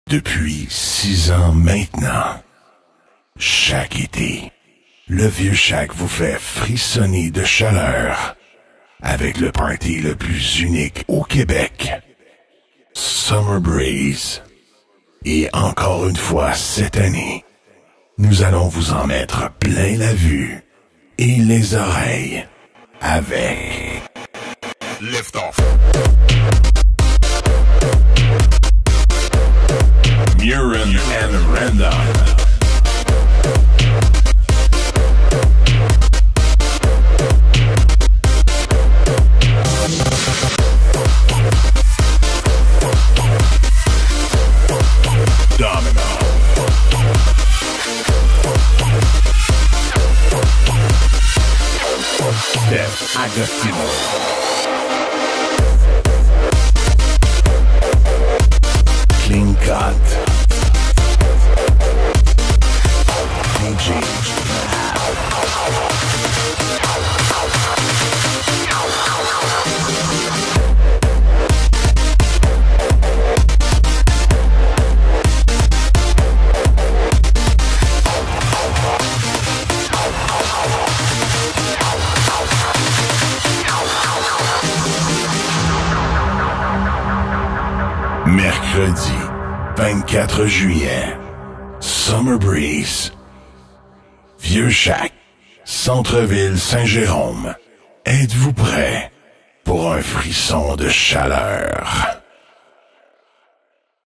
Depuis 6 ans maintenant, chaque été, le Vieux Shack vous fait frissonner de chaleur avec le party le plus unique au Québec, Summer Breeze. Et encore une fois cette année, nous allons vous en mettre plein la vue et les oreilles avec Lift Off. Murin and Random. Domino. Steph Agostino. Clean Cut. DJ. Mercredi 24 juillet, Summer Breeze, Vieux Shack, Centre-ville Saint-Jérôme. Êtes-vous prêts pour un frisson de chaleur?